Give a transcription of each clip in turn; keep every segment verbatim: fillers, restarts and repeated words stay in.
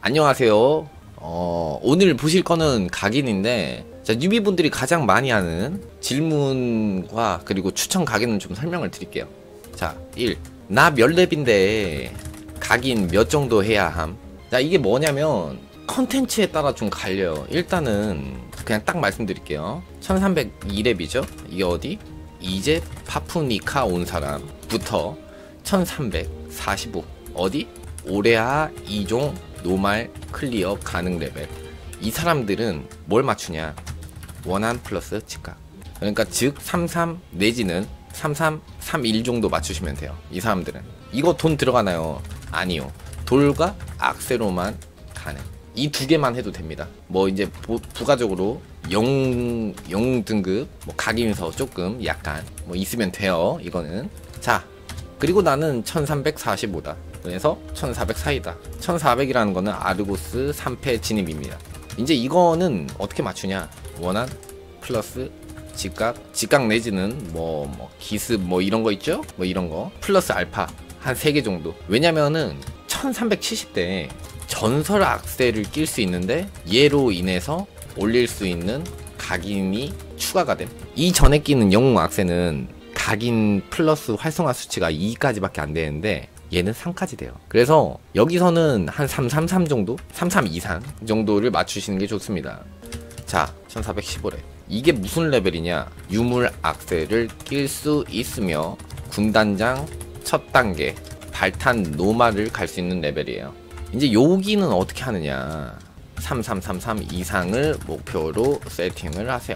안녕하세요. 어, 오늘 보실 거는 각인인데, 자, 뉴비분들이 가장 많이 하는 질문과 그리고 추천 각인은 좀 설명을 드릴게요. 자, 일. 나 몇 렙인데 각인 몇 정도 해야 함? 자, 이게 뭐냐면 컨텐츠에 따라 좀 갈려요. 일단은 그냥 딱 말씀드릴게요. 천삼백이 렙이죠? 이게 어디? 이제 파푸니카 온 사람부터 천삼백사십오. 어디? 오레아 이 종 노말 클리어 가능 레벨. 이 사람들은 뭘 맞추냐? 원한 플러스 직각. 그러니까 즉 삼십삼 내지는 삼십삼, 삼십일 정도 맞추시면 돼요. 이 사람들은. 이거 돈 들어가나요? 아니요. 돌과 악세로만 가능. 이 두 개만 해도 됩니다. 뭐 이제 부, 부가적으로 영, 영 등급 뭐 각인서 조금 약간 뭐 있으면 돼요. 이거는. 자, 그리고 나는 천삼백사십오다. 그래서 천사백사이다. 천사백이라는 거는 아르고스 삼 패 진입입니다. 이제 이거는 어떻게 맞추냐? 원한 플러스 직각, 직각 내지는 뭐, 뭐 기습 뭐 이런 거 있죠? 뭐 이런 거 플러스 알파 한 세 개 정도. 왜냐면은 천삼백칠십 대에 전설 악셀을 낄 수 있는데 얘로 인해서 올릴 수 있는 각인이 추가가 됨. 이 전에 끼는 영웅 악셀은 각인 플러스 활성화 수치가 이까지밖에 안 되는데 얘는 삼까지 돼요. 그래서 여기서는 한 삼백삼십삼 정도? 삼십삼 이상 정도를 맞추시는 게 좋습니다. 자, 천사백십오 렙. 이게 무슨 레벨이냐? 유물 악셀을 낄 수 있으며 군단장 첫 단계 발탄 노말을 갈 수 있는 레벨이에요. 이제 여기는 어떻게 하느냐? 삼삼삼삼 이상을 목표로 세팅을 하세요.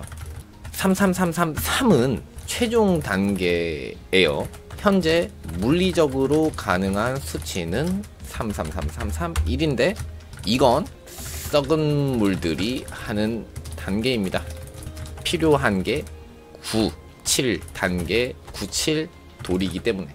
삼삼삼삼삼은 최종 단계예요. 현재 물리적으로 가능한 수치는 삼삼삼삼삼일인데 이건 썩은 물들이 하는 단계입니다. 필요한 게 구, 칠 단계 구, 칠 돌이기 때문에.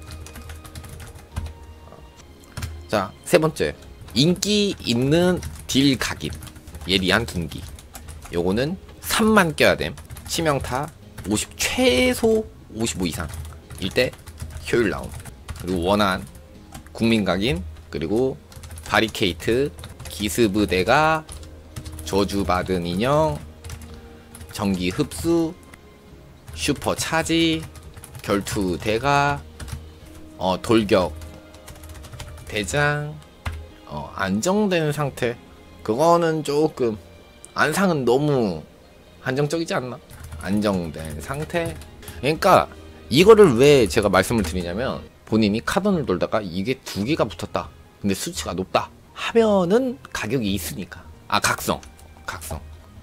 자, 세 번째. 인기 있는 딜 각인. 예리한 둔기. 요거는 삼만 껴야 됨. 치명타 오십, 최소 오십오 이상. 일대 효율 나옴. 그리고 원한 국민각인, 그리고 바리케이트, 기스부대가 저주받은 인형, 전기 흡수, 슈퍼 차지, 결투 대가, 어, 돌격 대장, 어, 안정된 상태. 그거는 조금 안상은 너무 한정적이지 않나? 안정된 상태. 그러니까 이거를 왜 제가 말씀을 드리냐면, 본인이 카던을 돌다가 이게 두 개가 붙었다, 근데 수치가 높다 하면은 가격이 있으니까. 아, 각성 각성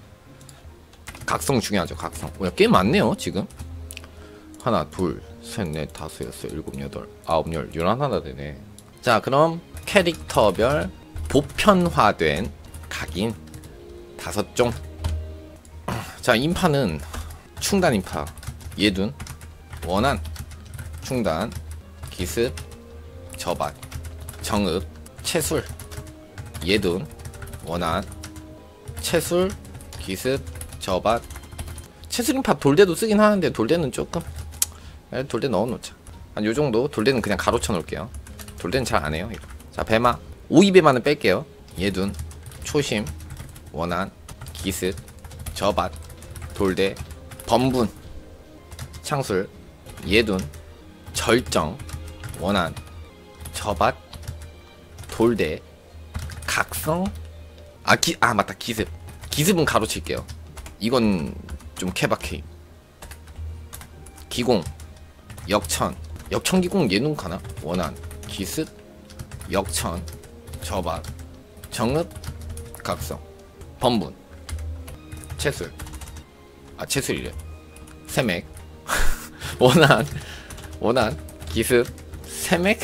각성 중요하죠. 각성. 야, 꽤 많네요 지금. 하나 둘 셋 넷 다섯 여섯 일곱 여덟 아홉 열 열하나 되네. 자, 그럼 캐릭터별 보편화된 각인 다섯 종. 자, 인파는 충단 인파 예둔, 원한, 충단, 기습, 저밭, 정읍, 채술, 예둔, 원한, 채술, 기습, 저밭. 채술인파 돌대도 쓰긴 하는데 돌대는 조금, 돌대 넣어놓자. 한 요정도. 돌대는 그냥 가로쳐 놓을게요. 돌대는 잘 안해요 이거. 자, 배마 오이 배마는 뺄게요. 예둔, 초심, 원한, 기습, 저밭, 돌대, 범분, 창술, 예둔, 절정, 원한, 저밭, 돌대, 각성. 아, 기, 아 맞다, 기습. 기습은 가로칠게요. 이건 좀 케바케임. 기공, 역천, 역천 기공 예눈 가나? 원한, 기습, 역천, 저밭, 정읍, 각성, 범분, 채술. 아, 채술이래. 세맥, 원한, 원한, 기습, 세맥,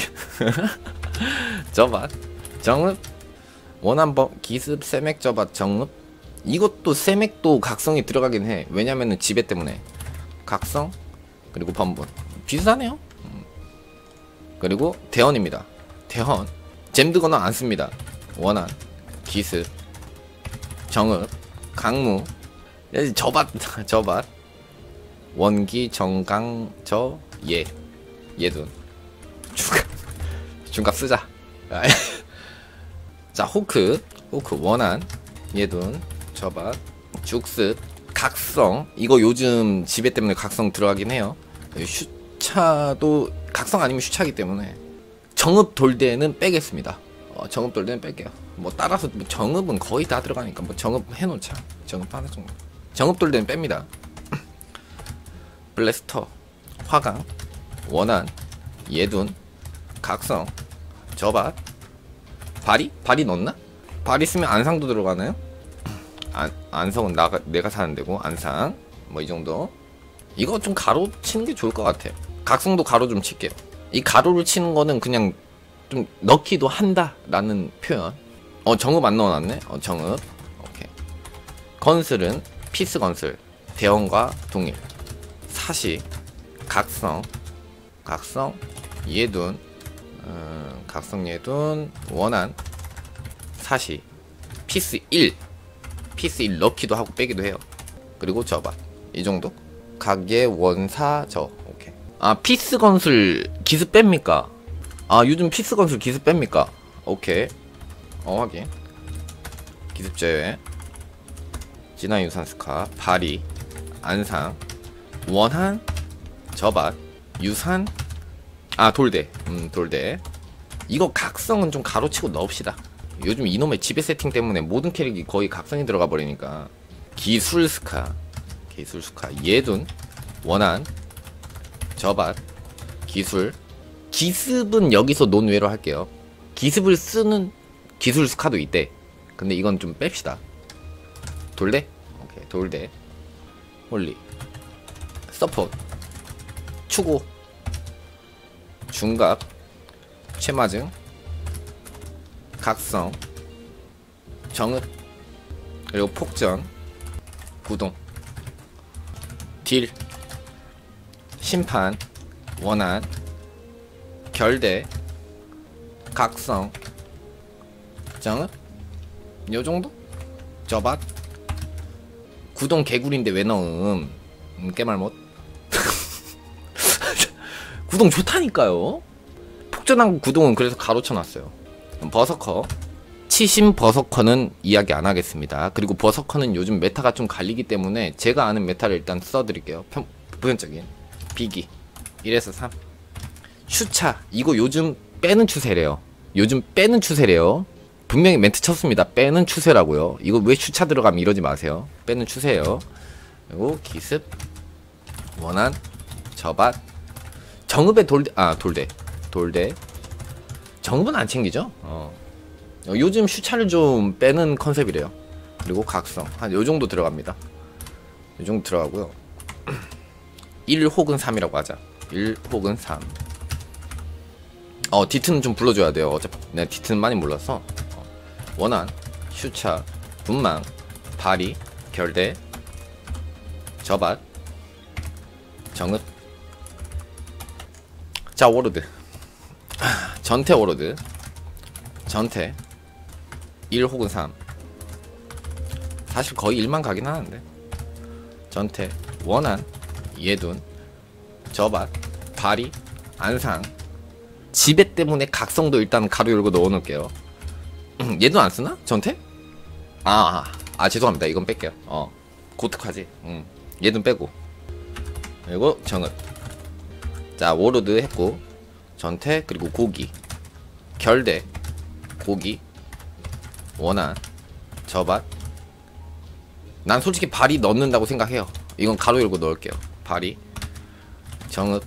저밭, 정읍, 원한, 범, 기습, 세맥, 저밭, 정읍. 이것도 세맥도 각성이 들어가긴 해. 왜냐면은 지배 때문에. 각성, 그리고 범분. 비슷하네요. 음. 그리고 대헌입니다. 대헌. 잼드거나 안 씁니다. 원한, 기습, 정읍, 강무, 저밭, 저밭, 원기, 정강, 저, 예, 예둔. 중갑, 중갑 쓰자. 자 호크 호크 원한 예둔 저밭 죽스 각성 이거 요즘 지배 때문에 각성 들어가긴 해요. 슈차도 각성 아니면 슈차기 때문에 정읍 돌대는 빼겠습니다. 어, 정읍 돌대는 뺄게요. 뭐 따라서 뭐 정읍은 거의 다 들어가니까 뭐 정읍 해놓자. 정읍 하나 정도. 정읍 돌대는 뺍니다. 블래스터 화강 원한 예둔 각성 저밭 발이? 발이 넣었나? 발 있으면 안상도 들어가나요? 안, 안성은 나, 내가 사는 데고 안상 뭐 이 정도. 이거 좀 가로 치는 게 좋을 것 같아요. 각성도 가로 좀 칠게요. 이 가로를 치는 거는 그냥 좀 넣기도 한다 라는 표현. 어 정읍 안 넣어놨네. 어 정읍 오케이. 건슬은 피스 건슬 대원과 동일 사시 각성 각성 예둔 음, 각성 예둔 원한 사시 피스 일 피스 일 넣기도 하고 빼기도 해요. 그리고 저밭 이 정도. 각의 원사 저 오케이. 아 피스 건술 기습 뺍니까? 아 요즘 피스 건술 기습 뺍니까? 오케이. 어 확인. 기습 제외 진화 유산 스카 발이 안상 원한 저밭 유산 아 돌대 음 돌대. 이거 각성은 좀 가로치고 넣읍시다. 요즘 이놈의 지배 세팅 때문에 모든 캐릭이 거의 각성이 들어가 버리니까. 기술 스카 기술 스카 예둔 원한 저밭 기술 기습은 여기서 논외로 할게요. 기습을 쓰는 기술 스카도 있대. 근데 이건 좀 뺍시다. 돌대 오케이 돌대 홀리 서포트 추고 중갑 최마증 각성 정읍 그리고 폭전 구동 딜 심판 원한 결대 각성 정읍 요정도? 저밭 구동 개구리인데 왜 넣음. 음, 깨말못. 구동 좋다니까요. 폭전하고 구동은 그래서 가로쳐놨어요. 버서커 치심 버서커는 이야기 안 하겠습니다. 그리고 버서커는 요즘 메타가 좀 갈리기 때문에 제가 아는 메타를 일단 써드릴게요. 편, 보편적인 비기 일에서 삼 슈차 이거 요즘 빼는 추세래요. 요즘 빼는 추세래요. 분명히 멘트 쳤습니다. 빼는 추세라고요. 이거 왜 슈차 들어가면 이러지 마세요. 빼는 추세예요. 그리고 기습 원한 저밭 정읍의 돌대 아 돌대 돌대 정읍은 안 챙기죠. 어. 어, 요즘 슈차를 좀 빼는 컨셉이래요. 그리고 각성 한 요정도 들어갑니다. 요정도 들어가고요. 일 혹은 삼이라고 하자. 일 혹은 삼. 어 디트는 좀 불러줘야 돼요. 어차피 내가 디트는 많이 몰라서. 어. 원한 슈차 분망 발이 결대 저밭 정읍 자 워로드 전태 워로드 전태 일 혹은 삼 사실 거의 일만 가긴 하는데 전태 원한 예둔 저밭 발이 안상 지배 때문에 각성도 일단 가로 열고 넣어 놓을게요. 얘도 안 쓰나? 전태? 아, 아, 아 죄송합니다. 이건 뺄게요. 어 고특하지. 음, 얘는 빼고 그리고 정읍 자 워로드 했고 전태 그리고 고기 결대 고기 원한 저밭 난 솔직히 발이 넣는다고 생각해요. 이건 가로 열고 넣을게요. 발이 정읍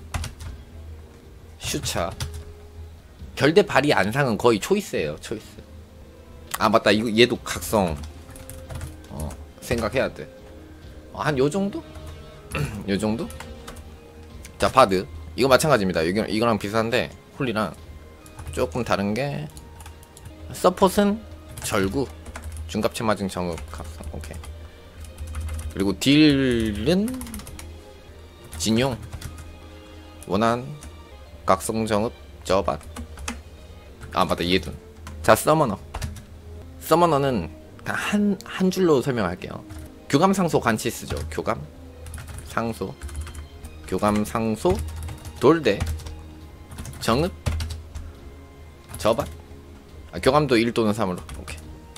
슈차 결대 발이 안상은 거의 초이스예요. 초이스. 아 맞다 이거 얘도 각성 어 생각해야 돼. 어, 한 요정도? 요정도? 자 바드 이거 마찬가지입니다. 이거, 이거랑 비슷한데 홀리랑 조금 다른게 서폿은 절구 중갑체 맞은 정읍 각성 오케이. 그리고 딜은 진용 원한 각성 정읍 저밭 아 맞다 예둔. 자 서머너 서머너는 한, 한 줄로 설명할게요. 교감 상소 관치 쓰죠. 교감 상소 교감 상소 돌대 정읍 저밭 아, 교감도 일 또는 삼으로. 오케이.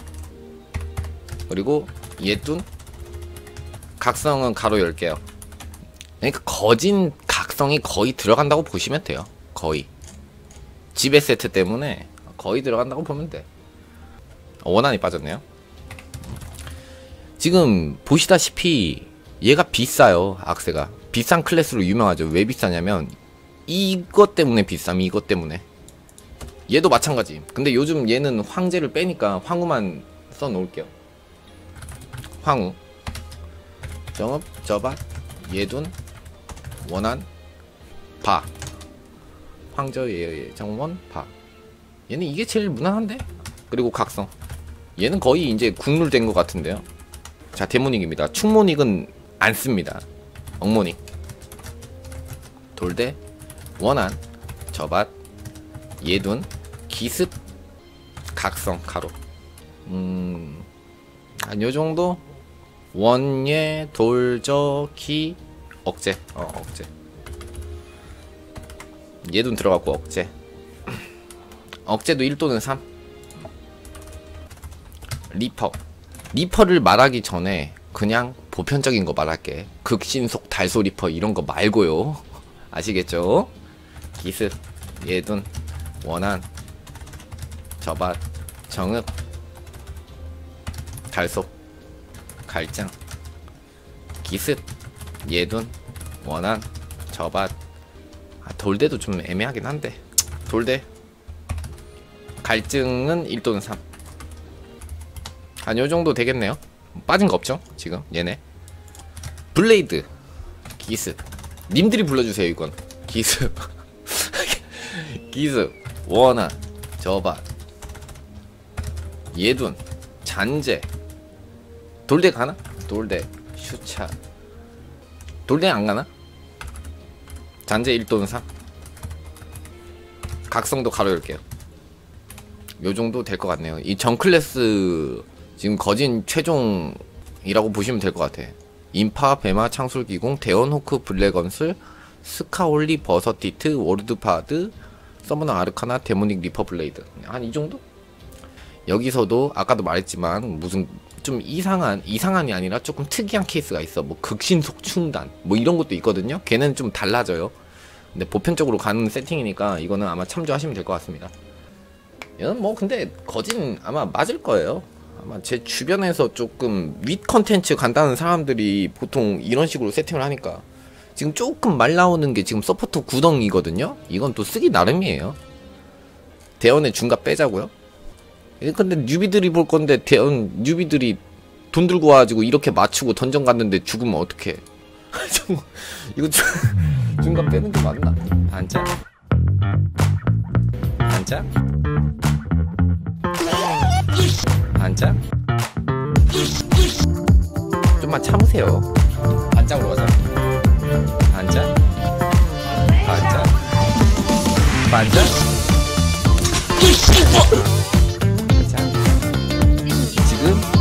그리고 예둔 각성은 가로 열 개요. 그러니까 거진 각성이 거의 들어간다고 보시면 돼요. 거의 지배 세트 때문에 거의 들어간다고 보면 돼. 원한이 빠졌네요. 지금 보시다시피 얘가 비싸요. 악세가 비싼 클래스로 유명하죠. 왜 비싸냐면 이것 때문에 비쌈. 이것 때문에. 얘도 마찬가지. 근데 요즘 얘는 황제를 빼니까 황후만 써놓을게요. 황후 정읍 저밭 예둔 원한 바 황저 예 정원 바. 얘는 이게 제일 무난한데. 그리고 각성 얘는 거의 이제 국룰 된 것 같은데요. 자 데모닉입니다. 충모닉은 안 씁니다. 억모닉 돌대 원한 저밭 예둔 기습 각성 가로. 음... 한 요정도. 원예 돌저 기 억제. 어 억제 예둔 들어갔고 억제. 억제도 일 또는 삼. 리퍼 리퍼를 말하기 전에 그냥 보편적인 거 말할게. 극신속 달소 리퍼 이런거 말고요. 아시겠죠? 기습 예둔 원한 저밭 정읍 달소 갈장 기습 예둔 원한 저밭. 아, 돌대도 좀 애매하긴 한데 돌대 갈증은 일 또는 삼. 한 요정도 되겠네요. 빠진 거 없죠 지금 얘네. 블레이드 기습 님들이 불러주세요. 이건 기습 기습 원한 저밭 예둔 잔재 돌대 가나? 돌대 슈차 돌대 안 가나? 잔재 일 또는 삼. 각성도 가로 열게요. 요정도 될 것 같네요. 이 정클래스 지금 거진 최종이라고 보시면 될 것 같아. 인파 베마 창술기공 대원호크 블랙건슬 스카올리 버서티트 워르드파드 서머너 아르카나 데모닉 리퍼 블레이드. 한 이 정도? 여기서도 아까도 말했지만 무슨 좀 이상한 이상한이 아니라 조금 특이한 케이스가 있어. 뭐 극신속 충단 뭐 이런 것도 있거든요. 걔는 좀 달라져요. 근데 보편적으로 가는 세팅이니까 이거는 아마 참조하시면 될 것 같습니다. 얘는 뭐 근데 거진 아마 맞을 거예요. 아마 제 주변에서 조금 윗 컨텐츠 간다는 사람들이 보통 이런 식으로 세팅을 하니까 지금 조금 말 나오는 게 지금 서포터 구덩이거든요. 이건 또 쓰기 나름이에요. 대원의 중갑 빼자고요. 근데 뉴비들이 볼 건데 대원 뉴비들이 돈 들고 와가지고 이렇게 맞추고 던전 갔는데 죽으면 어떡해. 이거 중, 중갑 빼는 게 맞나? 반짝? 반짝? 반짝? 좀만 참으세요. 반짝으로 가자. 반짝? 반짝? 반짝? 자, 지금